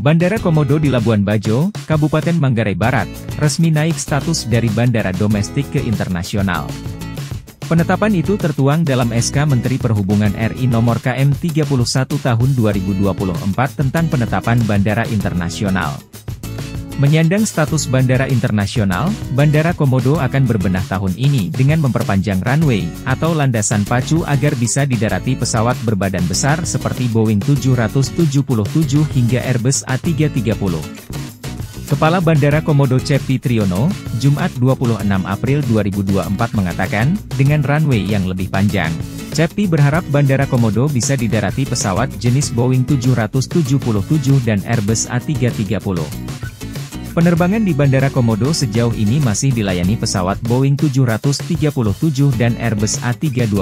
Bandara Komodo di Labuan Bajo, Kabupaten Manggarai Barat, resmi naik status dari bandara domestik ke internasional. Penetapan itu tertuang dalam SK Menteri Perhubungan RI Nomor KM 31 Tahun 2024 tentang penetapan bandara internasional. Menyandang status bandara internasional, Bandara Komodo akan berbenah tahun ini dengan memperpanjang runway, atau landasan pacu agar bisa didarati pesawat berbadan besar seperti Boeing 777 hingga Airbus A330. Kepala Bandara Komodo Cepi Triyono, Jumat 26 April 2024 mengatakan, dengan runway yang lebih panjang, Cepi berharap Bandara Komodo bisa didarati pesawat jenis Boeing 777 dan Airbus A330. Penerbangan di Bandara Komodo sejauh ini masih dilayani pesawat Boeing 737 dan Airbus A320.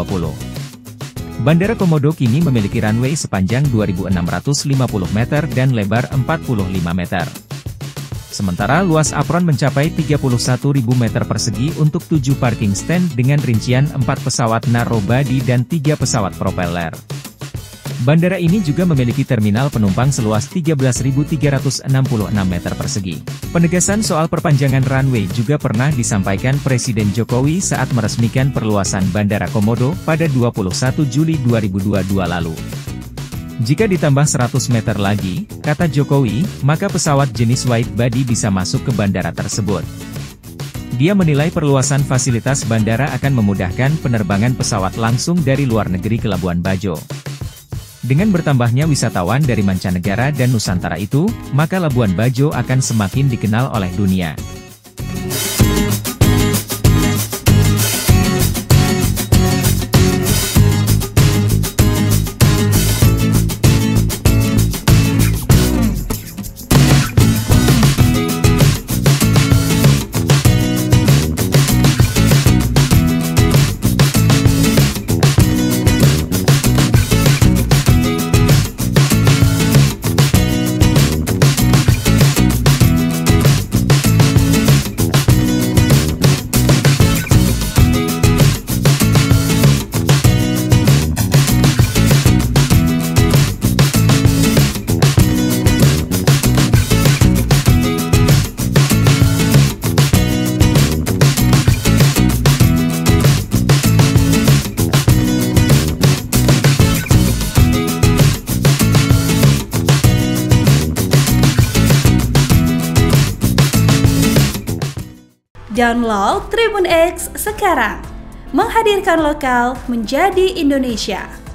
Bandara Komodo kini memiliki runway sepanjang 2.650 meter dan lebar 45 meter. Sementara luas apron mencapai 31.000 meter persegi untuk 7 parking stand dengan rincian 4 pesawat narrow body dan 3 pesawat propeller. Bandara ini juga memiliki terminal penumpang seluas 13.366 meter persegi. Penegasan soal perpanjangan runway juga pernah disampaikan Presiden Jokowi saat meresmikan perluasan Bandara Komodo pada 21 Juli 2022 lalu. Jika ditambah 100 meter lagi, kata Jokowi, maka pesawat jenis wide body bisa masuk ke bandara tersebut. Dia menilai perluasan fasilitas bandara akan memudahkan penerbangan pesawat langsung dari luar negeri ke Labuan Bajo. Dengan bertambahnya wisatawan dari mancanegara dan Nusantara itu, maka Labuan Bajo akan semakin dikenal oleh dunia. Download Tribun X sekarang, menghadirkan lokal menjadi Indonesia.